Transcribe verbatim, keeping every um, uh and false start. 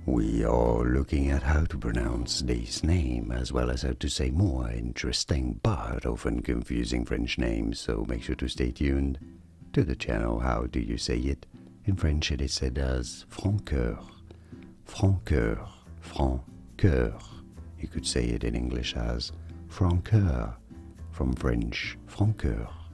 We are looking at how to pronounce this name, as well as how to say more interesting but often confusing French names, so make sure to stay tuned to the channel. How do you say it? In French it is said as Francoeur, Francoeur, Francoeur. You could say it in English as Francoeur, from French Francoeur.